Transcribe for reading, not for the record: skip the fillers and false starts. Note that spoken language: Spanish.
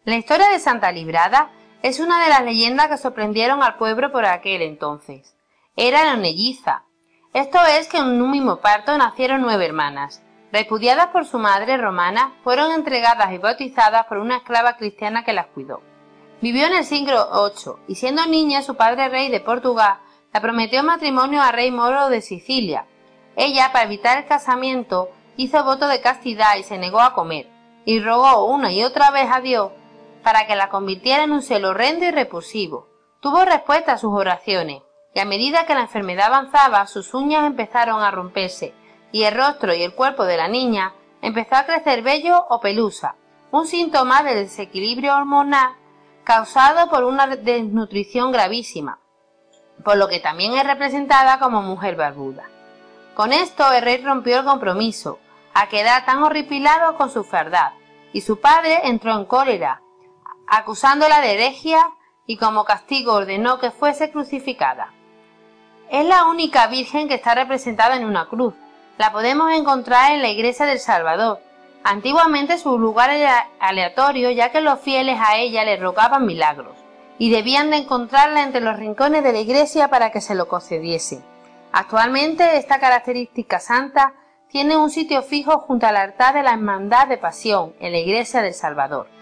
La historia de Santa Librada es una de las leyendas que sorprendieron al pueblo por aquel entonces. Era melliza. Esto es que en un mismo parto nacieron 9 hermanas. Repudiadas por su madre romana, fueron entregadas y bautizadas por una esclava cristiana que las cuidó. Vivió en el siglo VIII y siendo niña su padre rey de Portugal la prometió matrimonio al rey moro de Sicilia. Ella, para evitar el casamiento, hizo voto de castidad y se negó a comer, y rogó una y otra vez a Dios para que la convirtiera en un ser horrendo y repulsivo. Tuvo respuesta a sus oraciones, y a medida que la enfermedad avanzaba, sus uñas empezaron a romperse, y el rostro y el cuerpo de la niña empezó a crecer vello o pelusa, un síntoma del desequilibrio hormonal causado por una desnutrición gravísima, por lo que también es representada como mujer barbuda. Con esto el rey rompió el compromiso, a quedar tan horripilado con su fealdad, y su padre entró en cólera, acusándola de herejía y como castigo ordenó que fuese crucificada. Es la única virgen que está representada en una cruz. La podemos encontrar en la iglesia del Salvador. Antiguamente su lugar era aleatorio, ya que los fieles a ella le rogaban milagros, y debían de encontrarla entre los rincones de la iglesia para que se lo concediese. Actualmente esta característica santa tiene un sitio fijo junto al altar de la Hermandad de Pasión en la iglesia del Salvador.